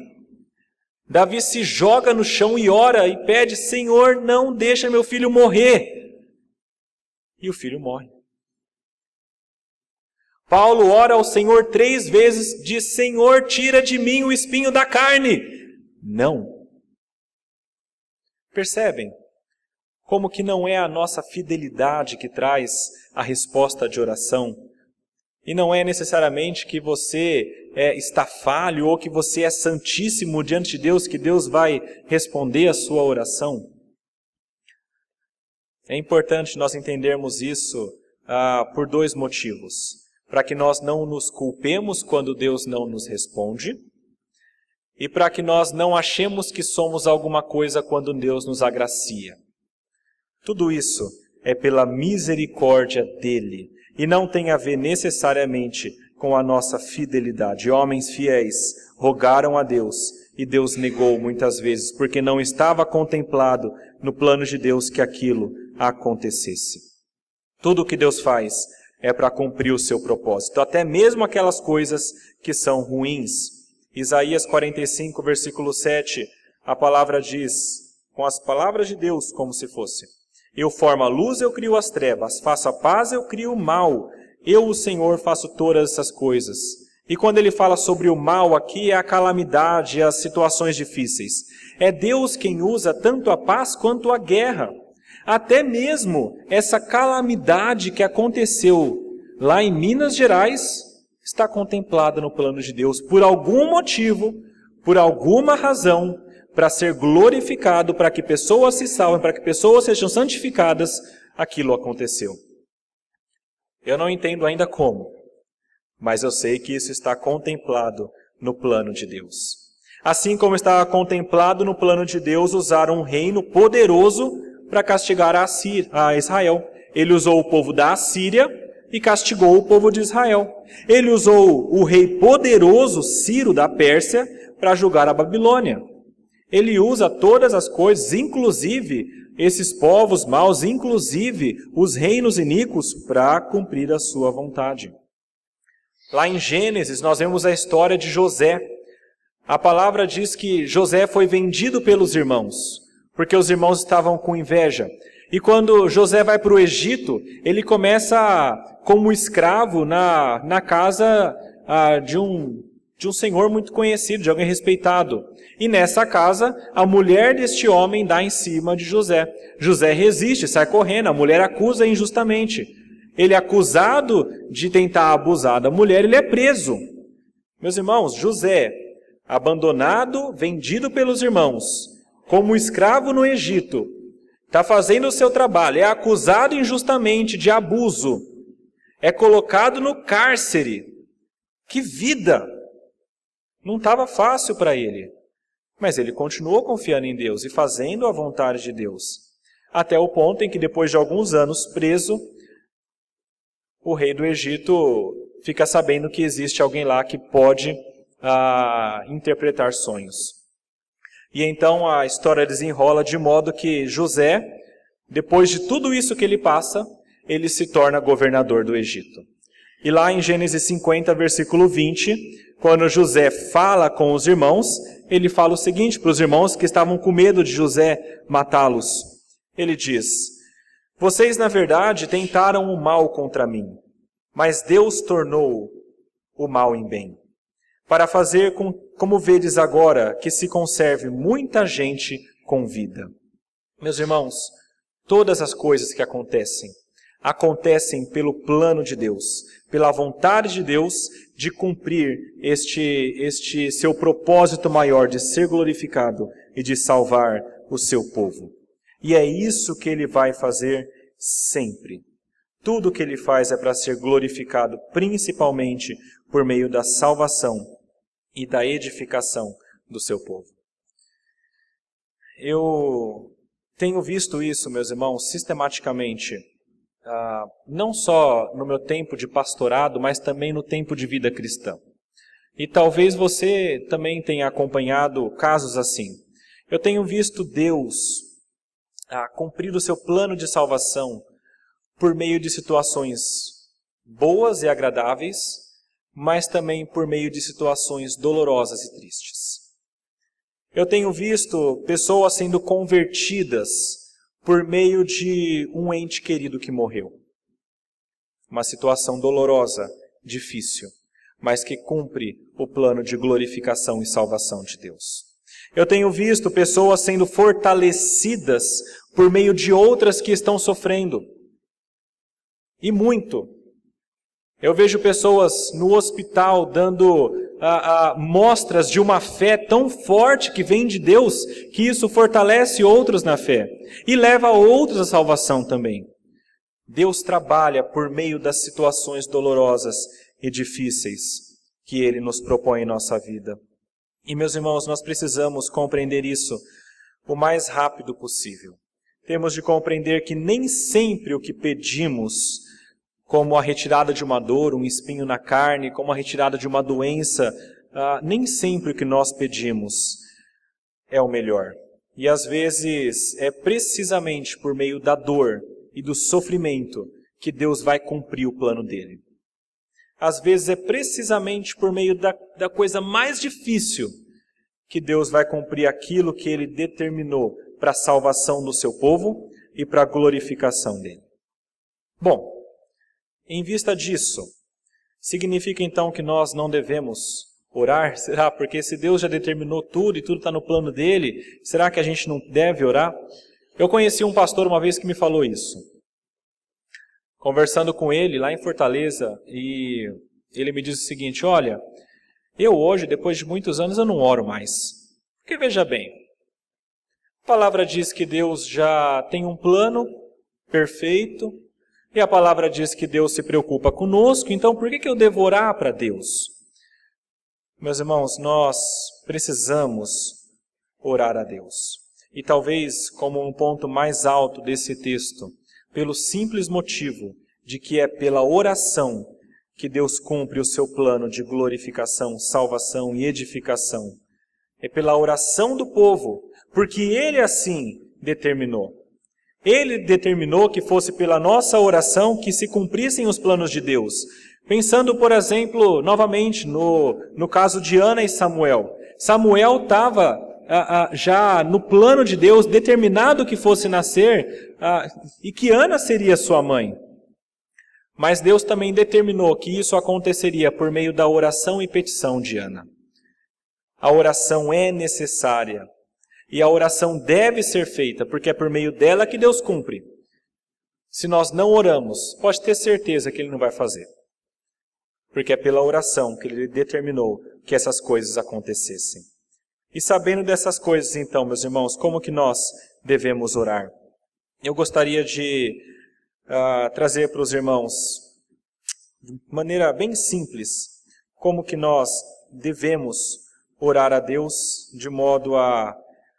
Davi se joga no chão e ora e pede: Senhor, não deixa meu filho morrer. E o filho morre. Paulo ora ao Senhor 3 vezes, diz: Senhor, tira de mim o espinho da carne. Não. Percebem? como que não é a nossa fidelidade que traz a resposta de oração, e não é necessariamente que você está falho ou que você é santíssimo diante de Deus, que Deus vai responder a sua oração. É importante nós entendermos isso por dois motivos. Para que nós não nos culpemos quando Deus não nos responde, e para que nós não achemos que somos alguma coisa quando Deus nos agracia. Tudo isso é pela misericórdia dele, e não tem a ver necessariamente com a nossa fidelidade. Homens fiéis rogaram a Deus, e Deus negou muitas vezes, porque não estava contemplado no plano de Deus que aquilo acontecesse. Tudo o que Deus faz é para cumprir o seu propósito, até mesmo aquelas coisas que são ruins. Isaías 45, versículo 7, a palavra diz, com as palavras de Deus como se fosse: eu formo a luz, eu crio as trevas, faço a paz, eu crio o mal. Eu, o Senhor, faço todas essas coisas. E quando ele fala sobre o mal aqui, é a calamidade, as situações difíceis. É Deus quem usa tanto a paz quanto a guerra. Até mesmo essa calamidade que aconteceu lá em Minas Gerais está contemplada no plano de Deus por algum motivo, por alguma razão, para ser glorificado, para que pessoas se salvem, para que pessoas sejam santificadas. Aquilo aconteceu. Eu não entendo ainda como, mas eu sei que isso está contemplado no plano de Deus. Assim como está contemplado no plano de Deus usar um reino poderoso para castigar a Israel. Ele usou o povo da Assíria e castigou o povo de Israel. Ele usou o rei poderoso Ciro da Pérsia para julgar a Babilônia. Ele usa todas as coisas, inclusive esses povos maus, inclusive os reinos iníquos, para cumprir a sua vontade. Lá em Gênesis nós vemos a história de José. A palavra diz que José foi vendido pelos irmãos, porque os irmãos estavam com inveja. E quando José vai para o Egito, ele começa como escravo na casa de um senhor muito conhecido, de alguém respeitado. E nessa casa, a mulher deste homem dá em cima de José. José resiste, sai correndo, a mulher acusa injustamente. Ele é acusado de tentar abusar da mulher, ele é preso. Meus irmãos, José, abandonado, vendido pelos irmãos, como escravo no Egito, está fazendo o seu trabalho, é acusado injustamente de abuso, é colocado no cárcere. Que vida! Não estava fácil para ele, mas ele continuou confiando em Deus e fazendo a vontade de Deus, até o ponto em que depois de alguns anos preso, o rei do Egito fica sabendo que existe alguém lá que pode interpretar sonhos. E então a história desenrola de modo que José, depois de tudo isso que ele passa, ele se torna governador do Egito. E lá em Gênesis 50, versículo 20, quando José fala com os irmãos, ele fala o seguinte para os irmãos que estavam com medo de José matá-los. Ele diz: vocês, na verdade, tentaram o mal contra mim, mas Deus tornou o mal em bem, para fazer como vedes agora, que se conserve muita gente com vida. Meus irmãos, todas as coisas que acontecem pelo plano de Deus, pela vontade de Deus de cumprir este seu propósito maior de ser glorificado e de salvar o seu povo. E é isso que ele vai fazer sempre. Tudo que ele faz é para ser glorificado, principalmente por meio da salvação e da edificação do seu povo. Eu tenho visto isso, meus irmãos, sistematicamente, não só no meu tempo de pastorado, mas também no tempo de vida cristã. E talvez você também tenha acompanhado casos assim. Eu tenho visto Deus cumprir o seu plano de salvação por meio de situações boas e agradáveis, mas também por meio de situações dolorosas e tristes. Eu tenho visto pessoas sendo convertidas por meio de um ente querido que morreu. Uma situação dolorosa, difícil, mas que cumpre o plano de glorificação e salvação de Deus. Eu tenho visto pessoas sendo fortalecidas por meio de outras que estão sofrendo. E muito. Eu vejo pessoas no hospital dando mostras de uma fé tão forte que vem de Deus, que isso fortalece outros na fé e leva outros à salvação também. Deus trabalha por meio das situações dolorosas e difíceis que Ele nos propõe em nossa vida. E, meus irmãos, nós precisamos compreender isso o mais rápido possível. Temos de compreender que nem sempre o que pedimos, como a retirada de uma dor, um espinho na carne, como a retirada de uma doença, nem sempre o que nós pedimos é o melhor. E às vezes é precisamente por meio da dor e do sofrimento que Deus vai cumprir o plano dele. Às vezes é precisamente por meio da coisa mais difícil que Deus vai cumprir aquilo que Ele determinou para a salvação do seu povo e para a glorificação dele. Bom, em vista disso, significa então que nós não devemos orar? Será? Porque se Deus já determinou tudo e tudo está no plano dele, será que a gente não deve orar? Eu conheci um pastor uma vez que me falou isso. Conversando com ele lá em Fortaleza, e ele me disse o seguinte: olha, eu hoje, depois de muitos anos, eu não oro mais. Porque veja bem, a palavra diz que Deus já tem um plano perfeito, e a palavra diz que Deus se preocupa conosco, então por que eu devo orar para Deus? Meus irmãos, nós precisamos orar a Deus. E talvez como um ponto mais alto desse texto, pelo simples motivo de que é pela oração que Deus cumpre o seu plano de glorificação, salvação e edificação. É pela oração do povo, porque Ele assim determinou. Ele determinou que fosse pela nossa oração que se cumprissem os planos de Deus. Pensando, por exemplo, novamente no caso de Ana e Samuel. Samuel estava já no plano de Deus, determinado que fosse nascer, e que Ana seria sua mãe. Mas Deus também determinou que isso aconteceria por meio da oração e petição de Ana. A oração é necessária. E a oração deve ser feita, porque é por meio dela que Deus cumpre. Se nós não oramos, pode ter certeza que Ele não vai fazer. Porque é pela oração que Ele determinou que essas coisas acontecessem. E sabendo dessas coisas, então, meus irmãos, como que nós devemos orar? Eu gostaria de trazer para os irmãos, de maneira bem simples, como que nós devemos orar a Deus de modo a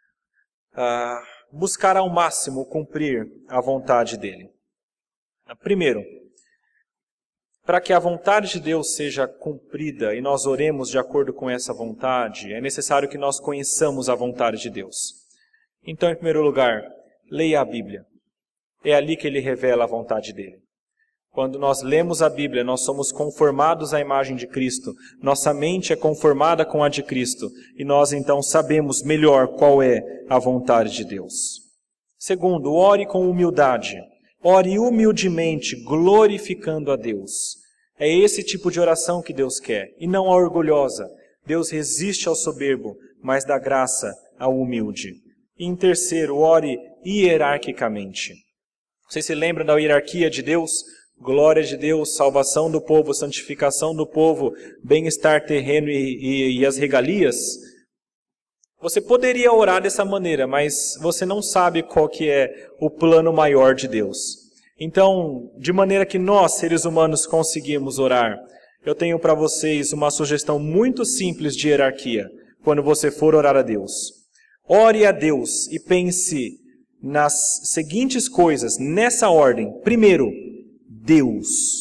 buscar ao máximo cumprir a vontade dEle. Primeiro, para que a vontade de Deus seja cumprida e nós oremos de acordo com essa vontade, é necessário que nós conheçamos a vontade de Deus. Então, em primeiro lugar, leia a Bíblia. É ali que Ele revela a vontade dEle. Quando nós lemos a Bíblia, nós somos conformados à imagem de Cristo. Nossa mente é conformada com a de Cristo. E nós então sabemos melhor qual é a vontade de Deus. Segundo, ore com humildade. Ore humildemente, glorificando a Deus. É esse tipo de oração que Deus quer, e não a orgulhosa. Deus resiste ao soberbo, mas dá graça ao humilde. E em terceiro, ore hierarquicamente. Vocês se lembram da hierarquia de Deus? Glória de Deus, salvação do povo, santificação do povo, bem-estar terreno e as regalias. Você poderia orar dessa maneira, mas você não sabe qual que é o plano maior de Deus. Então, de maneira que nós, seres humanos, conseguimos orar, eu tenho para vocês uma sugestão muito simples de hierarquia, quando você for orar a Deus. Ore a Deus e pense nas seguintes coisas, nessa ordem. Primeiro, Deus.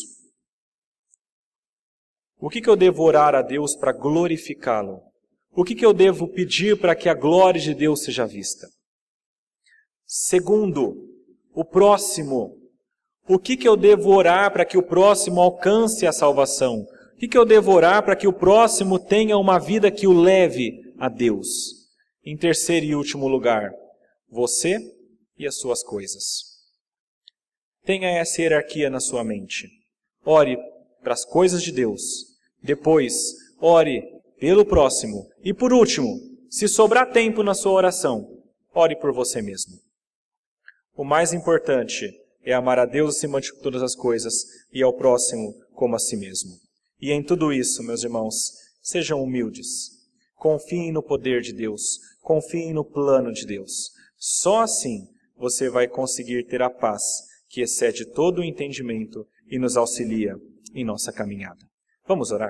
O que eu devo orar a Deus para glorificá-lo? O que eu devo pedir para que a glória de Deus seja vista? Segundo, o próximo. O que eu devo orar para que o próximo alcance a salvação? O que eu devo orar para que o próximo tenha uma vida que o leve a Deus? Em terceiro e último lugar, você e as suas coisas. Tenha essa hierarquia na sua mente. Ore para as coisas de Deus. Depois, ore pelo próximo. E por último, se sobrar tempo na sua oração, ore por você mesmo. O mais importante é amar a Deus acima de todas as coisas e ao próximo como a si mesmo. E em tudo isso, meus irmãos, sejam humildes. Confiem no poder de Deus. Confiem no plano de Deus. Só assim você vai conseguir ter a paz que excede todo o entendimento e nos auxilia em nossa caminhada. Vamos orar?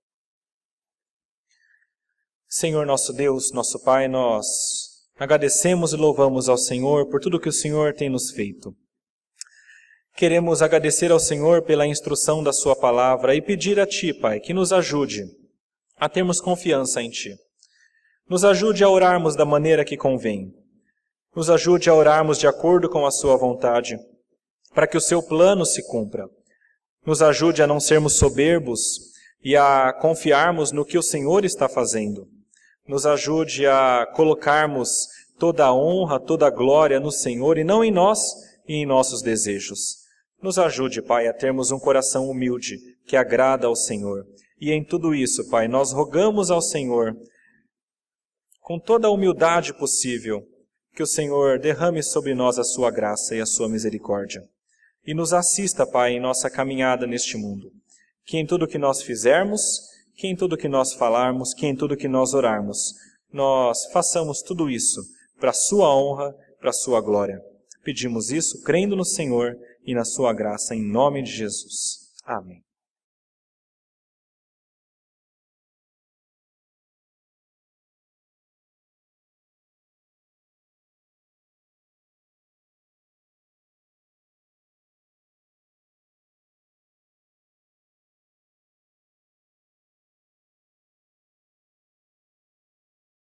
Senhor nosso Deus, nosso Pai, nós agradecemos e louvamos ao Senhor por tudo que o Senhor tem nos feito. Queremos agradecer ao Senhor pela instrução da Sua palavra e pedir a Ti, Pai, que nos ajude a termos confiança em Ti. Nos ajude a orarmos da maneira que convém. Nos ajude a orarmos de acordo com a Sua vontade, para que o Seu plano se cumpra. Nos ajude a não sermos soberbos e a confiarmos no que o Senhor está fazendo. Nos ajude a colocarmos toda a honra, toda a glória no Senhor e não em nós e em nossos desejos. Nos ajude, Pai, a termos um coração humilde que agrada ao Senhor. E em tudo isso, Pai, nós rogamos ao Senhor, com toda a humildade possível, que o Senhor derrame sobre nós a sua graça e a sua misericórdia. E nos assista, Pai, em nossa caminhada neste mundo. Que em tudo que nós fizermos, que em tudo que nós falarmos, que em tudo que nós orarmos, nós façamos tudo isso para a sua honra, para a sua glória. Pedimos isso crendo no Senhor e na sua graça, em nome de Jesus. Amém.